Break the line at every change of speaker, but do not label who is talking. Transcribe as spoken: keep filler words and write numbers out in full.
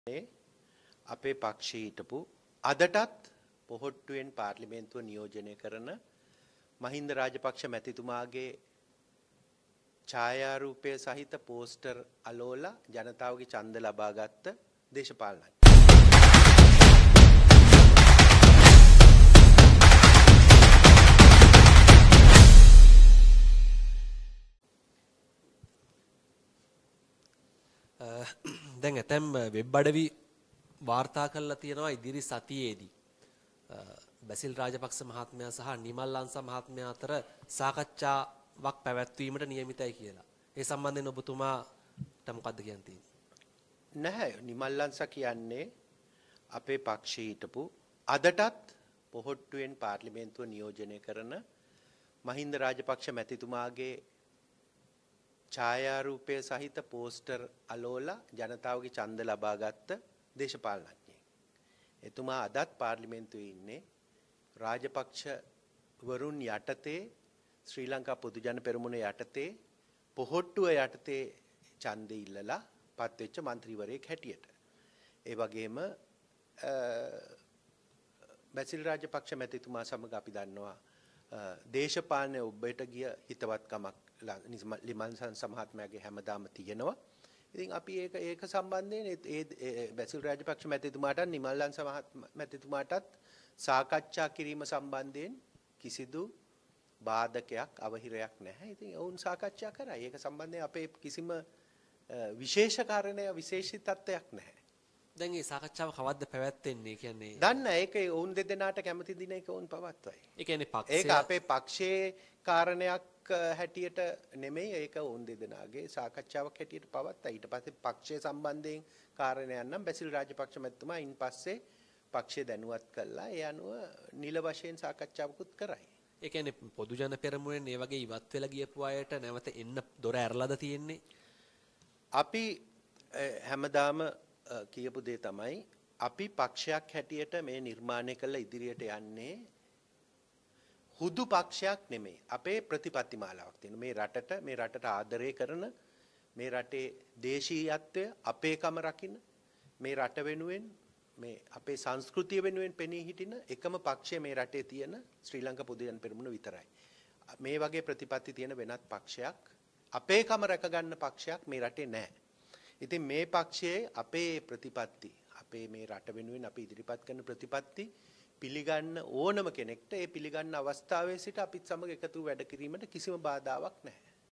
අපේ පක්ෂයේ හිටපු අදටත් පොහොට්ටුවෙන් පාර්ලිමේන්තුව නියෝජනය කරන මහින්ද රාජපක්ෂ මැතිතුමාගේ ඡායාරූපය සහිත පෝස්ටර් අලෝලා ජනතාවගේ ඡන්ද ලබාගත් දේශපාලනඥ.
දැන් ඇතැම් වෙබ් අඩවි වාර්තා කරලා තියෙනවා ඉදිරි සතියේදී බැසිල් රාජපක්ෂ මහත්මයා සහ නිමල් ලංස මහත්මයා අතර සාකච්ඡාවක් පැවැත්වීමට නියමිතයි කියලා. ඒ සම්බන්ධයෙන් ඔබතුමාට මොකද්ද කියන්න තියෙන්නේ?
නැහැ, නිමල් ලංස කියන්නේ අපේ පක්ෂයේ හිටපු අදටත් පොහොට්ටුවෙන් පාර්ලිමේන්තුව නියෝජනය කරන මහින්ද රාජපක්ෂ මැතිතුමාගේ ඡායාරූපය සහිත පෝස්ටර් අලෝලා ජනතාවගේ ඡන්ද ලබාගත් දේශපාලනඥයෙක්. එතුමා අදත් පාර්ලිමේන්තුවේ ඉන්නේ රාජපක්ෂ වරුන් යටතේ ශ්‍රී ලංකා පොදු ජන පෙරමුණ යටතේ පොහොට්ටුව යටතේ ඡන්දෙ ඉල්ලලා පත් වෙච්ච മന്ത്രിවරයෙක් හැටියට. ඒ වගේම බැසිල් රාජපක්ෂ මැතිතුමා සමග අපි දන්නවා දේශපාලන ඔබට ගිය හිතවත්කමක් ලිමල් සංස මහත්මයාගේ හැමදාම තියෙනවා. ඉතින් අපි ඒක ඒක සම්බන්ධයෙන් ඒ බැසිල් රාජපක්ෂ මැතිතුමාටත් නිමල් ලංස මැතිතුමාටත් සාකච්ඡා කිරීම සම්බන්ධයෙන් කිසිදු බාධකයක් අවහිරයක් නැහැ. ඉතින් ඔවුන් සාකච්ඡා කරා. ඒක සම්බන්ධයෙන් අපේ කිසිම විශේෂ කාරණයක් විශේෂිත තත්ත්වයක් නැහැ.
දැන් මේ සාකච්ඡාව කවද්ද පැවැත්වෙන්නේ කියන්නේ?
දන්න ඒක ඔවුන් දෙදෙනාට කැමති දින එක ඔවුන් පවත්වයි.
ඒ කියන්නේ පක්ෂය
ඒක අපේ පක්ෂයේ කාරණයක් හැටියට නෙමෙයි, ඒක ඔවුන් දෙදෙනාගේ සාකච්ඡාවක් හැටියට පවත්තා. ඊට පස්සේ පක්ෂය සම්බන්ධයෙන් කාරණයක් නම් බැසිල් රාජපක්ෂ මැතිතුමා ඉන් පස්සේ පක්ෂය දැනුවත් කළා. ඒ අනුව නිල වශයෙන් සාකච්ඡාවකුත් කරයි.
ඒ කියන්නේ පොදු ජන පෙරමුණෙන් මේ වගේ ඉවත් වෙලා ගියපු අයට නැවත එන්න දොර ඇරලාද තියෙන්නේ?
අපි හැමදාම කියපු දේ තමයි අපි පක්ෂයක් හැටියට මේ නිර්මාණය කළ ඉදිරියට යන්නේ හුදු පක්ෂයක් නෙමෙයි. අපේ ප්‍රතිපත්ති මාලාවක් තියෙනවා. මේ රටට මේ රටට ආදරය කරන, මේ රටේ දේශීයත්වය අපේකම රකින්න, මේ රට වෙනුවෙන් මේ අපේ සංස්කෘතිය වෙනුවෙන් පෙනී හිටින එකම පක්ෂය මේ රටේ තියෙන ශ්‍රී ලංකා පොදු ජන පෙරමුණ විතරයි. මේ වගේ ප්‍රතිපත්ති තියෙන වෙනත් පක්ෂයක් අපේකම රැක ගන්න පක්ෂයක් මේ රටේ නැහැ. ඉතින් මේ පක්ෂයේ අපේ ප්‍රතිපත්ති, අපේ මේ රට වෙනුවෙන් අපි ඉදිරිපත් කරන ප්‍රතිපත්ති පිළිගන්න ඕනම කෙනෙක්ට ඒ පිළිගන්න අවස්ථාවේ සිට අපිත් සමග එකතු වැඩ කිරීමට කිසිම බාධාවක් නැහැ.